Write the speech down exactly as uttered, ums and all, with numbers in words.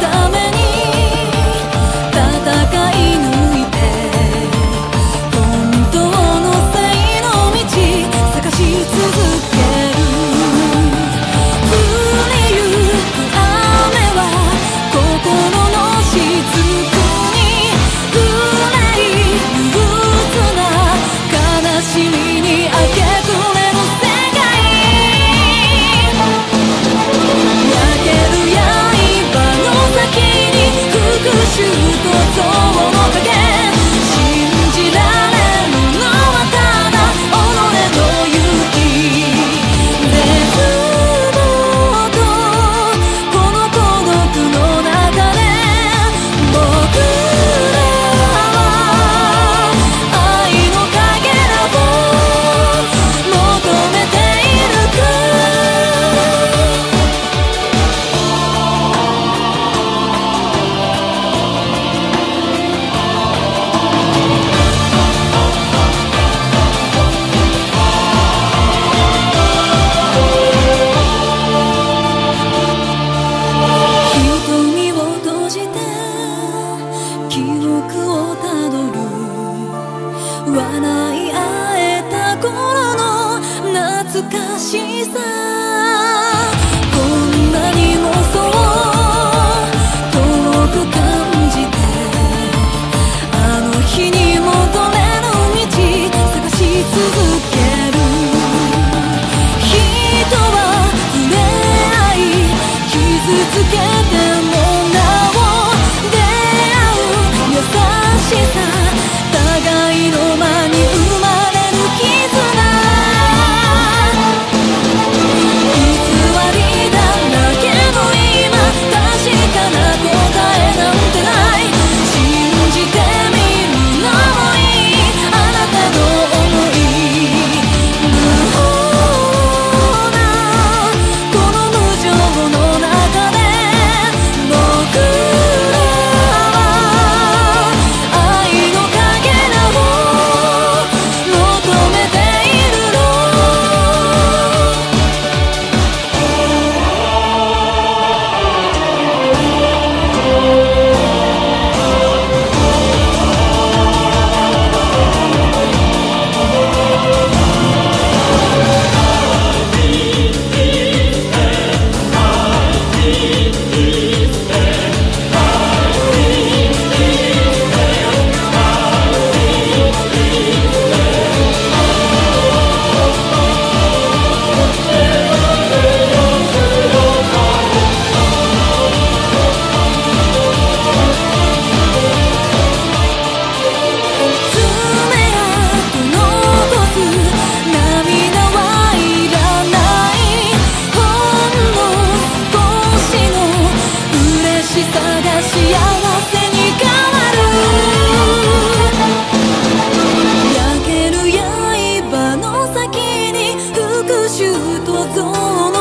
ために戦い抜いて本当の生の道探し続ける。降りゆく雨は心の雫に憂い憂鬱な悲しみに明け暮れる世界。焼ける刃の先に復讐と憎悪の影。信じられるのはただ己の勇気。絶望とこの孤独の中で僕らは愛のかけらを求めているか。瞳を閉じて記憶をたどる。笑い合えた頃の懐かしさ。こんなにもそう遠く感じてあの日に戻れる道探し続ける。人は触れ合い傷つけてもなお出会う優しさ。互いの間に生まれる絆。偽りだらけの今確かな答えなんてない。信じてみるのもいいあなたの想い。無法なこの無情の中で僕らは愛のかけらを求めているの。爪痕残す涙はいらない。ほんの少しの嬉しさが幸せに変わる。焼ける刃の先に復讐と憎悪